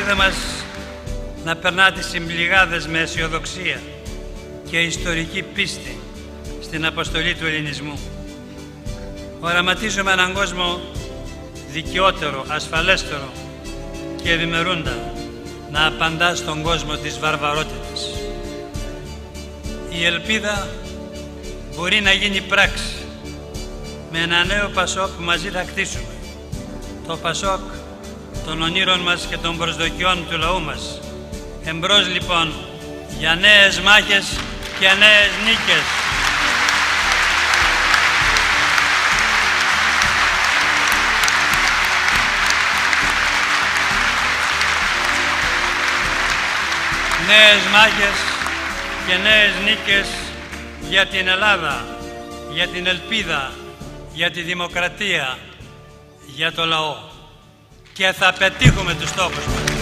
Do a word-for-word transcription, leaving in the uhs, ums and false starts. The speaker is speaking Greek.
ελπίδα μας να περνά τις συμπληγάδες με αισιοδοξία και ιστορική πίστη στην αποστολή του ελληνισμού. Οραματίζουμε έναν κόσμο δικαιότερο, ασφαλέστερο και ευημερούντα να απαντά στον κόσμο της βαρβαρότητας. Η ελπίδα μπορεί να γίνει πράξη με ένα νέο Πασόκ που μαζί θα χτίσουμε. Το Πασόκ των ονείρων μας και των προσδοκιών του λαού μας. Εμπρός λοιπόν για νέες μάχες και νέες νίκες. Νέες μάχες και νέες νίκες για την Ελλάδα, για την ελπίδα, για τη δημοκρατία, για το λαό. Και θα πετύχουμε τους στόχους μας.